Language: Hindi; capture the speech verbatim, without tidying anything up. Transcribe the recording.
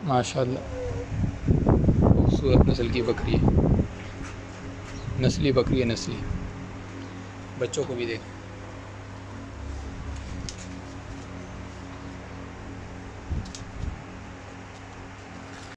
माशाल्लाह खूबसूरत नस्ल की बकरी है, नस्ली बकरी है, नस्ली। बच्चों को भी देख।